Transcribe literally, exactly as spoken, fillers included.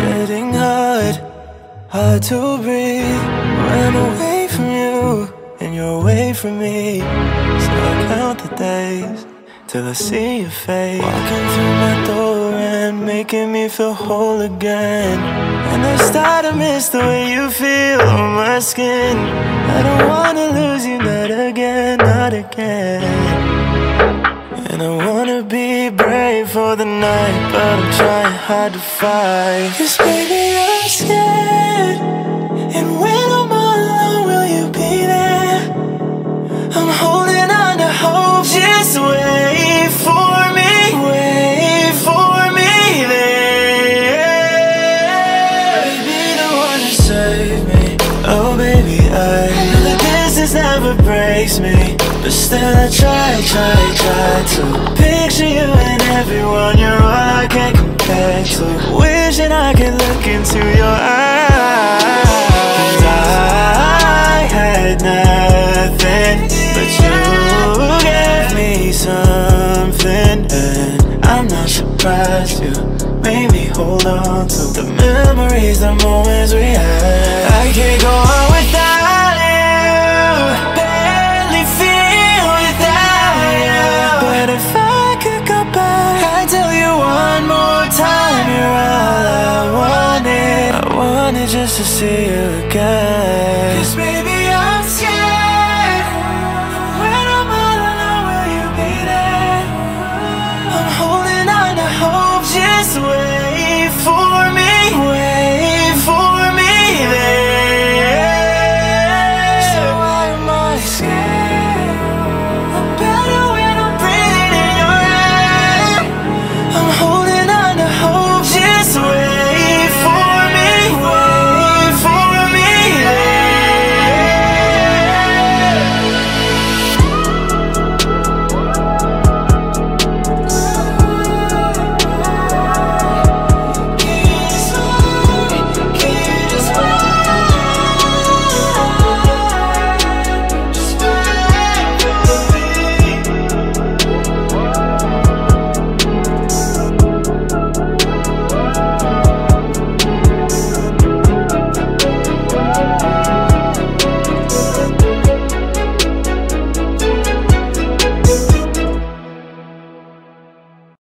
getting hard, hard to breathe when I'm away from you and you're away from me. So I count the days till I see your face, walking through my door and making me feel whole again. And I start to miss the way you feel on my skin. I don't wanna lose you, not again, not again. And I wanna be brave for the night, but I'm trying hard to fight. 'Cause baby, I'm scared, and when I'm all alone, will you be there? I'm holding on to hope, just wait for me, wait for me there. Baby, don't wanna save me, oh baby, I know the distance never breaks me, but still I try, try, try to picture you and everyone. You're all I can compare to. Wishing I could look into your eyes. 'Cause I had nothing, but you gave me something, and I'm not surprised you made me hold on to the memories, the moments we had. I can't go on without you, barely feel without you. But if I could go back, I'd tell you one more time, you're all I wanted. I wanted just to see you again.